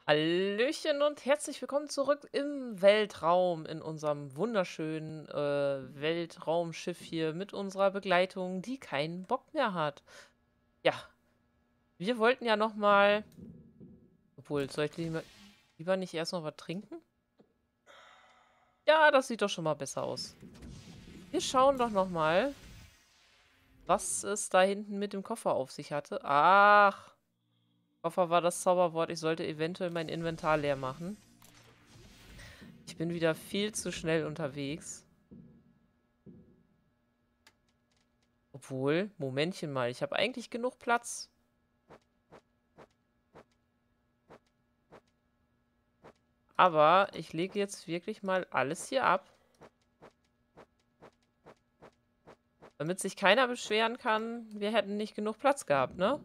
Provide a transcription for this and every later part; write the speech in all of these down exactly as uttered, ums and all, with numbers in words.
Hallöchen und herzlich willkommen zurück im Weltraum, in unserem wunderschönen äh, Weltraumschiff hier mit unserer Begleitung, die keinen Bock mehr hat. Ja, wir wollten ja noch mal, obwohl, soll ich lieber, lieber nicht erst noch was trinken? Ja, das sieht doch schon mal besser aus. Wir schauen doch noch mal, was es da hinten mit dem Koffer auf sich hatte. Ach, Koffer war das Zauberwort. Ich sollte eventuell mein Inventar leer machen. Ich bin wieder viel zu schnell unterwegs. Obwohl, Momentchen mal, ich habe eigentlich genug Platz. Aber ich lege jetzt wirklich mal alles hier ab. Damit sich keiner beschweren kann, wir hätten nicht genug Platz gehabt, ne?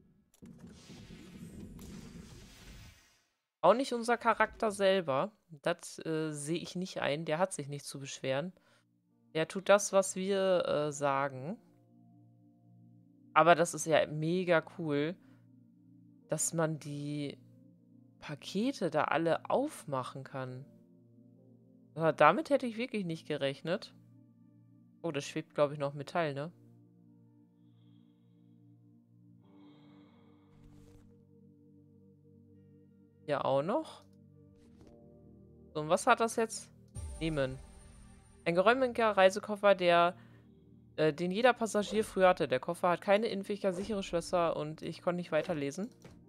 Auch nicht unser Charakter selber. Das äh, sehe ich nicht ein. Der hat sich nicht zu beschweren. Der tut das, was wir äh, sagen. Aber das ist ja mega cool, dass man die Pakete da alle aufmachen kann. Aber damit hätte ich wirklich nicht gerechnet. Oh, das schwebt, glaube ich, noch Metall, ne? Hier auch noch. So, und was hat das jetzt? Nehmen. Ein geräumiger Reisekoffer, der, äh, den jeder Passagier früher hatte. Der Koffer hat keine Innenfächer, sichere Schlösser und ich konnte nicht weiterlesen.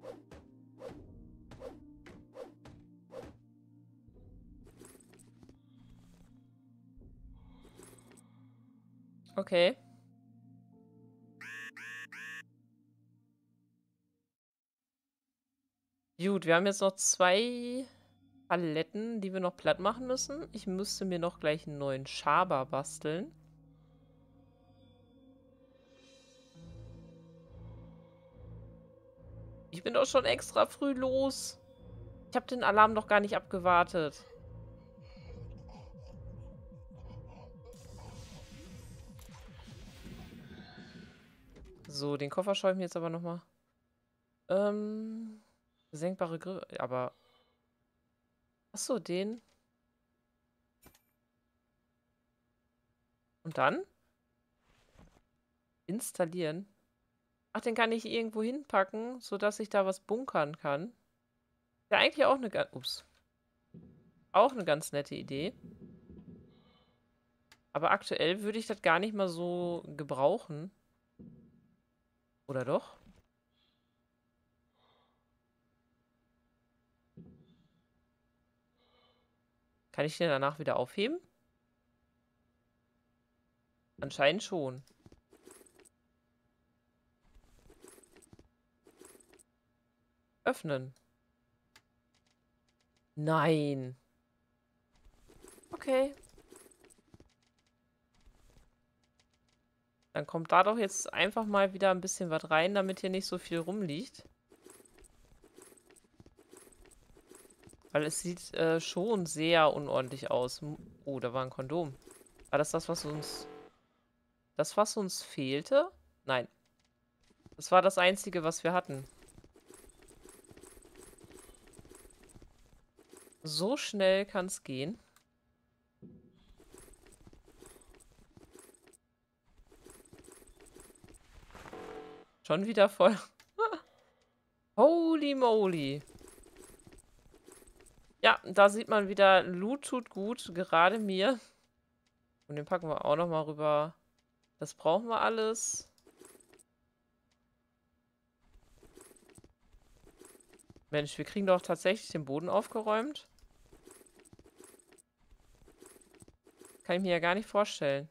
Okay. Gut, wir haben jetzt noch zwei Paletten, die wir noch platt machen müssen. Ich müsste mir noch gleich einen neuen Schaber basteln. Ich bin doch schon extra früh los. Ich habe den Alarm noch gar nicht abgewartet. So, den Koffer schaue ich mir jetzt aber nochmal. Ähm, senkbare Griff. Aber. Achso, den. Und dann? Installieren. Ach, den kann ich irgendwo hinpacken, sodass ich da was bunkern kann. Ja, eigentlich auch eine ganz. Ups. Auch eine ganz nette Idee. Aber aktuell würde ich das gar nicht mal so gebrauchen. Oder doch? Kann ich den danach wieder aufheben? Anscheinend schon. Öffnen. Nein. Okay. Dann kommt da doch jetzt einfach mal wieder ein bisschen was rein, damit hier nicht so viel rumliegt. Weil es sieht äh, schon sehr unordentlich aus. Oh, da war ein Kondom. War das das, was uns... Das, was uns fehlte? Nein. Das war das Einzige, was wir hatten. So schnell kann es gehen. Schon wieder voll. Holy moly. Ja, da sieht man wieder, Loot tut gut, gerade mir. Und den packen wir auch noch mal rüber. Das brauchen wir alles. Mensch, wir kriegen doch tatsächlich den Boden aufgeräumt. Kann ich mir ja gar nicht vorstellen.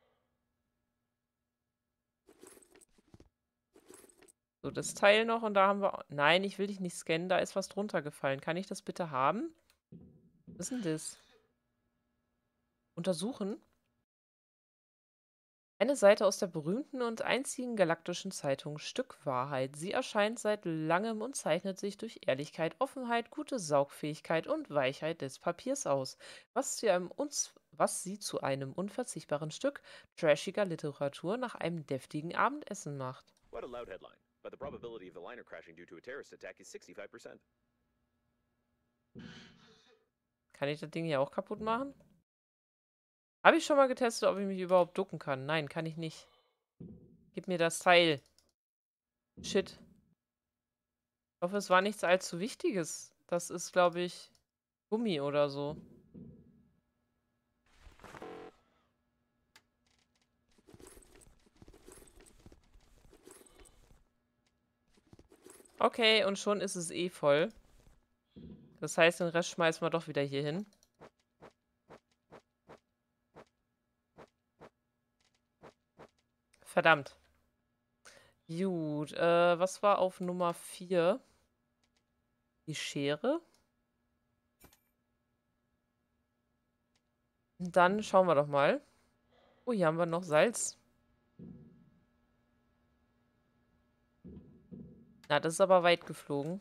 So, das Teil noch und da haben wir... Nein, ich will dich nicht scannen, da ist was drunter gefallen. Kann ich das bitte haben? Was ist denn das? Untersuchen? Eine Seite aus der berühmten und einzigen galaktischen Zeitung Stück Wahrheit. Sie erscheint seit langem und zeichnet sich durch Ehrlichkeit, Offenheit, gute Saugfähigkeit und Weichheit des Papiers aus, was, zu einem uns, was sie zu einem unverzichtbaren Stück trashiger Literatur nach einem deftigen Abendessen macht. What a loud headline. But the probability of the liner crashing due to a terrorist attack is sixty-five percent. Kann ich das Ding hier auch kaputt machen? Habe ich schon mal getestet, ob ich mich überhaupt ducken kann? Nein, kann ich nicht. Gib mir das Teil. Shit. Ich hoffe, es war nichts allzu Wichtiges. Das ist, glaube ich, Gummi oder so. Okay, und schon ist es eh voll. Das heißt, den Rest schmeißen wir doch wieder hier hin. Verdammt. Gut, äh, was war auf Nummer vier? Die Schere. Dann schauen wir doch mal. Oh, hier haben wir noch Salz. Na, das ist aber weit geflogen.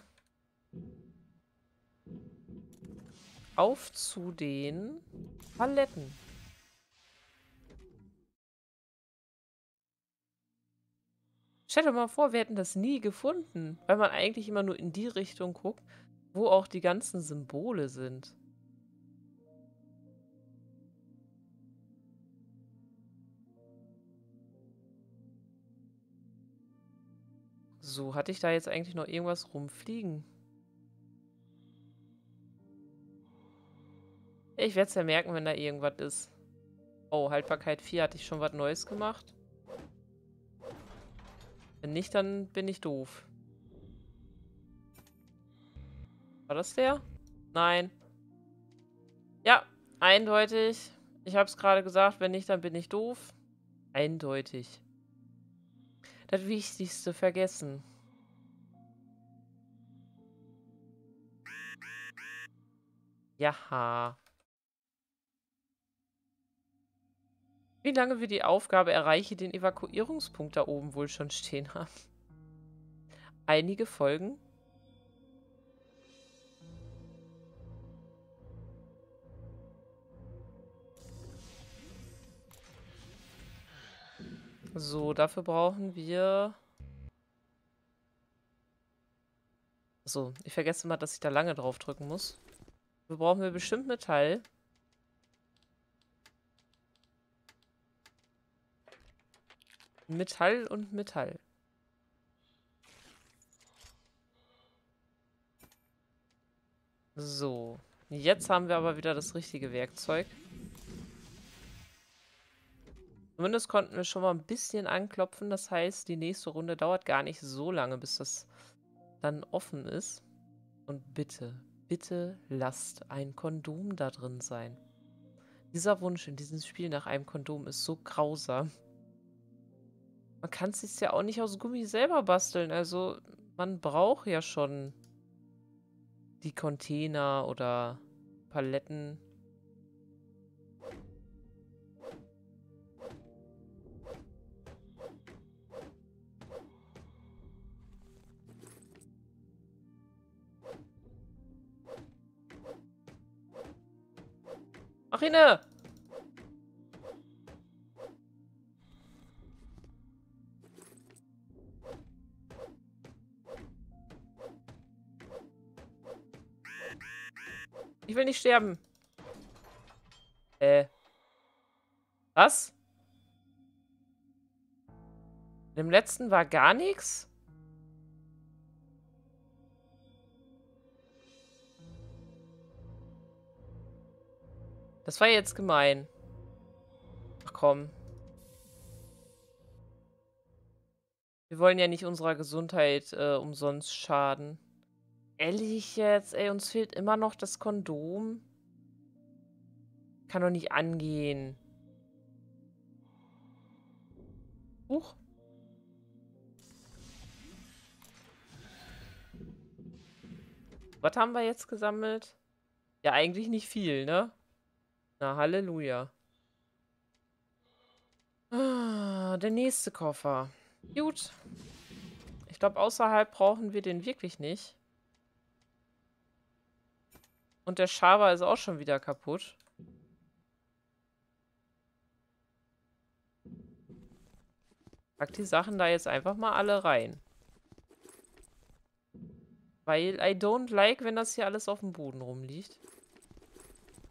Auf zu den Paletten. Stell dir mal vor, wir hätten das nie gefunden, weil man eigentlich immer nur in die Richtung guckt, wo auch die ganzen Symbole sind. So, hatte ich da jetzt eigentlich noch irgendwas rumfliegen? Ich werde es ja merken, wenn da irgendwas ist. Oh, Haltbarkeit vier, hatte ich schon was Neues gemacht? Wenn nicht, dann bin ich doof. War das der? Nein. Ja, eindeutig. Ich habe es gerade gesagt, wenn nicht, dann bin ich doof. Eindeutig. Das Wichtigste vergessen. Jaha. Wie lange wir die Aufgabe erreiche, den Evakuierungspunkt da oben wohl schon stehen haben. Einige Folgen. So, dafür brauchen wir... So, ich vergesse mal, dass ich da lange drauf drücken muss. Wir brauchen wir bestimmt Metall. Metall und Metall. So, jetzt haben wir aber wieder das richtige Werkzeug. Zumindest konnten wir schon mal ein bisschen anklopfen. Das heißt, die nächste Runde dauert gar nicht so lange, bis das dann offen ist. Und bitte, bitte lasst ein Kondom da drin sein. Dieser Wunsch in diesem Spiel nach einem Kondom ist so grausam. Man kann es sich ja auch nicht aus Gummi selber basteln. Also, man braucht ja schon die Container oder Paletten. Marine! Ich will nicht sterben. Äh. Was? Im letzten war gar nichts? Das war jetzt gemein. Ach komm. Wir wollen ja nicht unserer Gesundheit äh, umsonst schaden. Ehrlich jetzt? Ey, uns fehlt immer noch das Kondom. Kann doch nicht angehen. Huch. Was haben wir jetzt gesammelt? Ja, eigentlich nicht viel, ne? Na, Halleluja. Ah, der nächste Koffer. Gut. Ich glaube, außerhalb brauchen wir den wirklich nicht. Und der Schaber ist auch schon wieder kaputt. Pack die Sachen da jetzt einfach mal alle rein. Weil I don't like, wenn das hier alles auf dem Boden rumliegt.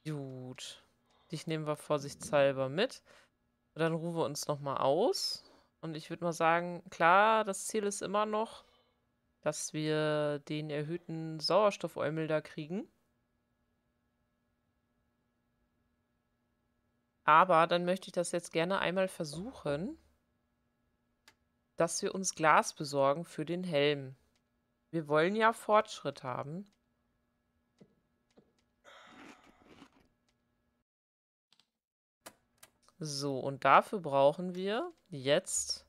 Gut. Dich nehmen wir vorsichtshalber mit. Und dann ruhen wir uns nochmal aus. Und ich würde mal sagen, klar, das Ziel ist immer noch, dass wir den erhöhten Sauerstoffeumel da kriegen. Aber dann möchte ich das jetzt gerne einmal versuchen, dass wir uns Glas besorgen für den Helm. Wir wollen ja Fortschritt haben. So, und dafür brauchen wir jetzt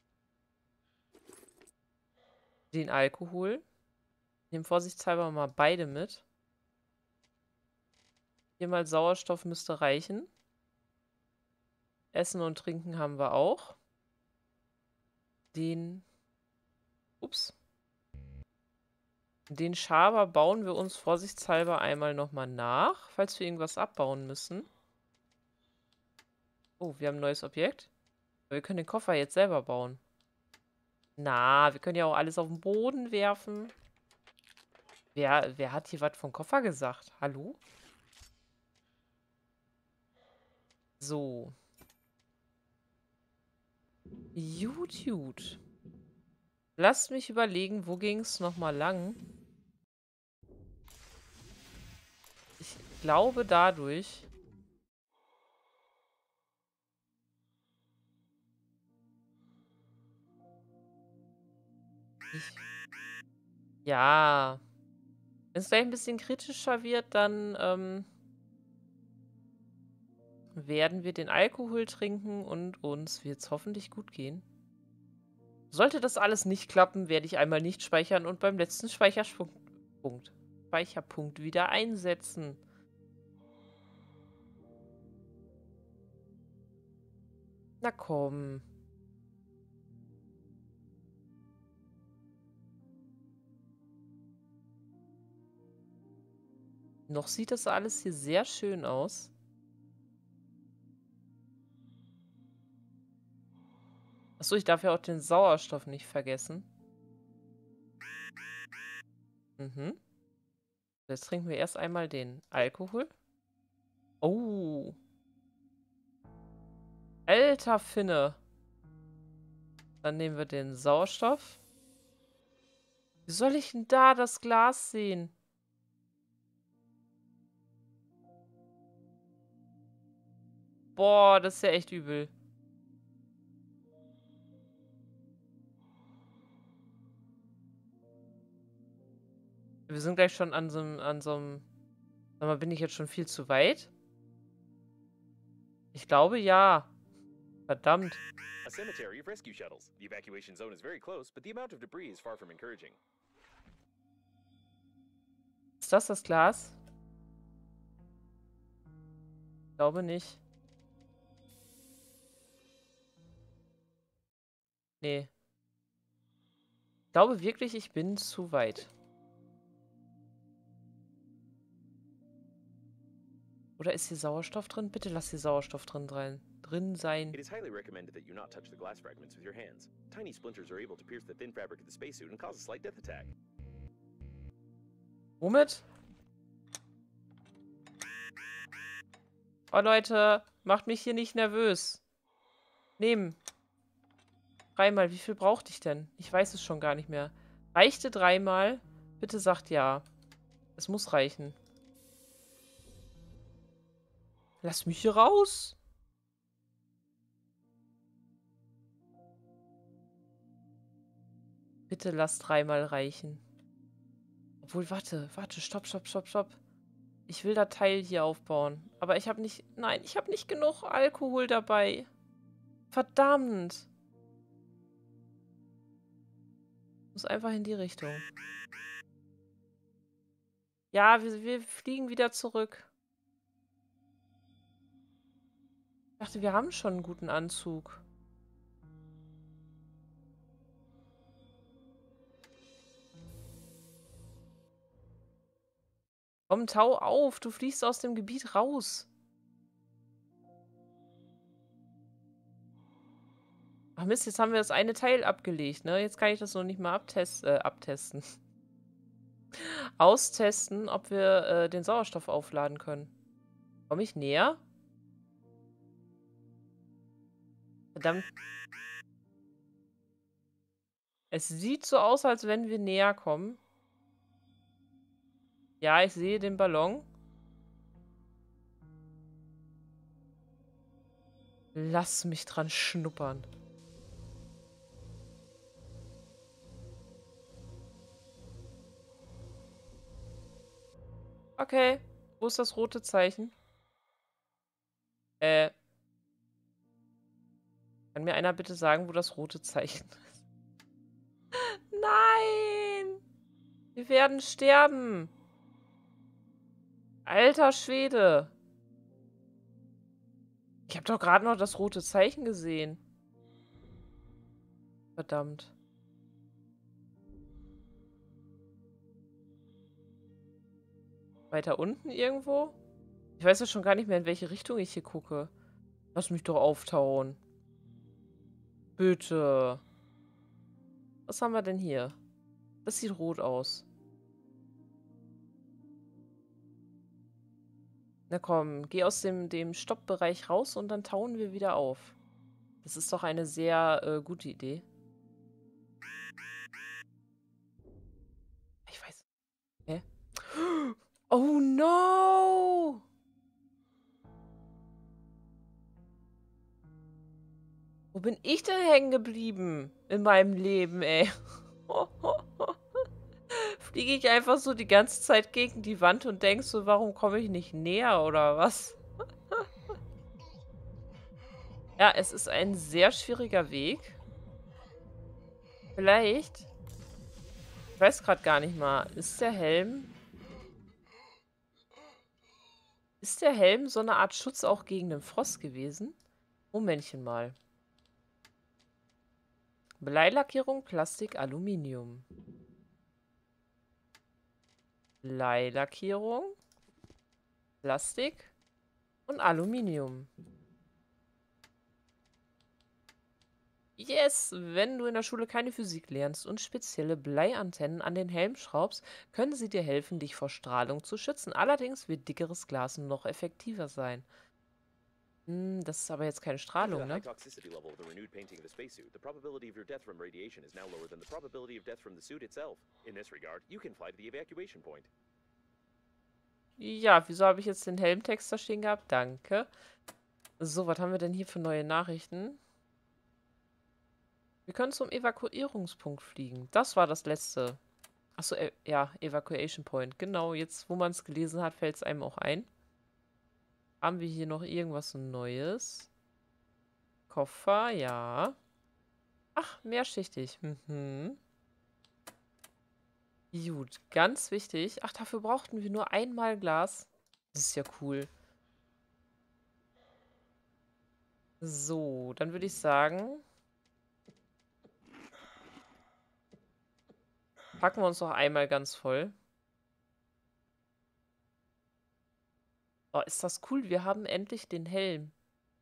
den Alkohol. Nehmen vorsichtshalber mal beide mit. Viermal Sauerstoff müsste reichen. Essen und Trinken haben wir auch. Den... Ups. Den Schaber bauen wir uns vorsichtshalber einmal nochmal nach, falls wir irgendwas abbauen müssen. Oh, wir haben ein neues Objekt. Wir können den Koffer jetzt selber bauen. Na, wir können ja auch alles auf den Boden werfen. Wer, wer hat hier was vom Koffer gesagt? Hallo? So. Gut, gut. Lasst mich überlegen, wo ging es nochmal lang? Ich glaube dadurch. Ich, ja. Wenn es gleich ein bisschen kritischer wird, dann ähm, werden wir den Alkohol trinken und uns wird es hoffentlich gut gehen. Sollte das alles nicht klappen, werde ich einmal nicht speichern und beim letzten Speicherpunkt Punkt, Speicherpunkt wieder einsetzen. Na komm. Noch sieht das alles hier sehr schön aus. Achso, ich darf ja auch den Sauerstoff nicht vergessen. Mhm. Jetzt trinken wir erst einmal den Alkohol. Oh. Alter Finne. Dann nehmen wir den Sauerstoff. Wie soll ich denn da das Glas sehen? Boah, das ist ja echt übel. Wir sind gleich schon an so einem, an so einem... Sag mal, bin ich jetzt schon viel zu weit? Ich glaube, ja. Verdammt. A cemetery of rescue shuttles. The evacuation zone is very close, but the amount of debris is far from encouraging. Ist das das Glas? Ich glaube nicht. Nee. Ich glaube wirklich, ich bin zu weit. Oder ist hier Sauerstoff drin? Bitte lass hier Sauerstoff drin, drin, drin sein. It is highly recommended that you not touch the glass fragments with your hands. Tiny splinters are able to pierce the thin fabric of the spacesuit and cause a slight death attack. Womit? Oh, Leute, macht mich hier nicht nervös. Nehmen. Dreimal. Wie viel brauchte ich denn? Ich weiß es schon gar nicht mehr. Reichte dreimal? Bitte sagt ja. Es muss reichen. Lass mich hier raus. Bitte lass dreimal reichen. Obwohl, warte, warte, stopp, stopp, stopp, stopp. Ich will das Teil hier aufbauen. Aber ich habe nicht... Nein, ich habe nicht genug Alkohol dabei. Verdammt. Muss einfach in die Richtung. Ja, wir, wir fliegen wieder zurück. Ich dachte, wir haben schon einen guten Anzug. Komm, tau auf. Du fliegst aus dem Gebiet raus. Ach Mist, jetzt haben wir das eine Teil abgelegt, ne? Jetzt kann ich das noch nicht mal abtest äh, abtesten. Austesten, ob wir äh, den Sauerstoff aufladen können. Komme ich näher? Verdammt. Es sieht so aus, als wenn wir näher kommen. Ja, ich sehe den Ballon. Lass mich dran schnuppern. Okay. Wo ist das rote Zeichen? Äh. Kann mir einer bitte sagen, wo das rote Zeichen ist? Nein! Wir werden sterben. Alter Schwede. Ich habe doch gerade noch das rote Zeichen gesehen. Verdammt. Weiter unten irgendwo? Ich weiß ja schon gar nicht mehr, in welche Richtung ich hier gucke. Lass mich doch auftauen. Bitte. Was haben wir denn hier? Das sieht rot aus. Na komm, geh aus dem, dem Stoppbereich raus und dann tauen wir wieder auf. Das ist doch eine sehr äh, gute Idee. Ich weiß. Hä? Oh no! Wo bin ich denn hängen geblieben in meinem Leben, ey? Fliege ich einfach so die ganze Zeit gegen die Wand und denk so, warum komme ich nicht näher oder was? Ja, es ist ein sehr schwieriger Weg. Vielleicht. Ich weiß gerade gar nicht mal. Ist der Helm. Ist der Helm so eine Art Schutz auch gegen den Frost gewesen? Momentchen mal. Bleilackierung, Plastik, Aluminium. Bleilackierung, Plastik und Aluminium. Yes! Wenn du in der Schule keine Physik lernst und spezielle Bleiantennen an den Helm schraubst, können sie dir helfen, dich vor Strahlung zu schützen. Allerdings wird dickeres Glas noch effektiver sein. Hm, das ist aber jetzt keine Due to Strahlung, the ne? high toxicity level of the renewed painting of the spacesuit, the probability of your death from radiation is now lower than the probability of death from the suit itself. In this regard, you can fly to the evacuation point. Ja, wieso habe ich jetzt den Helmtext da stehen gehabt? Danke. So, was haben wir denn hier für neue Nachrichten? Wir können zum Evakuierungspunkt fliegen. Das war das letzte. Achso, äh, ja, Evacuation Point. Genau, jetzt, wo man es gelesen hat, fällt es einem auch ein. Haben wir hier noch irgendwas Neues? Koffer, ja. Ach, mehrschichtig. Mhm. Gut, ganz wichtig. Ach, dafür brauchten wir nur einmal Glas. Das ist ja cool. So, dann würde ich sagen, packen wir uns noch einmal ganz voll. Oh, ist das cool. Wir haben endlich den Helm.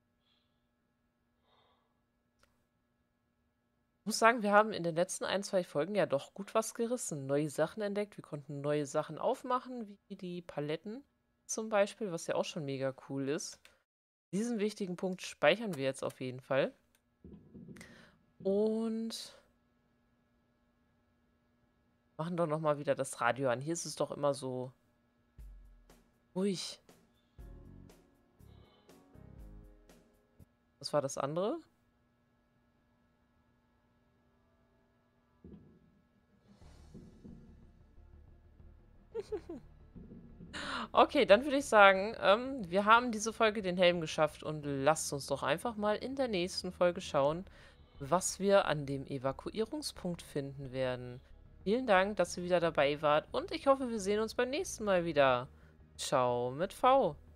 Ich muss sagen, wir haben in den letzten ein, zwei Folgen ja doch gut was gerissen. Neue Sachen entdeckt. Wir konnten neue Sachen aufmachen, wie die Paletten zum Beispiel, was ja auch schon mega cool ist. Diesen wichtigen Punkt speichern wir jetzt auf jeden Fall. Und machen doch nochmal wieder das Radio an. Hier ist es doch immer so ruhig. Was war das andere? Okay, dann würde ich sagen, ähm, wir haben diese Folge den Helm geschafft und lasst uns doch einfach mal in der nächsten Folge schauen, was wir an dem Evakuierungspunkt finden werden. Vielen Dank, dass ihr wieder dabei wart und ich hoffe, wir sehen uns beim nächsten Mal wieder. Ciao mit V.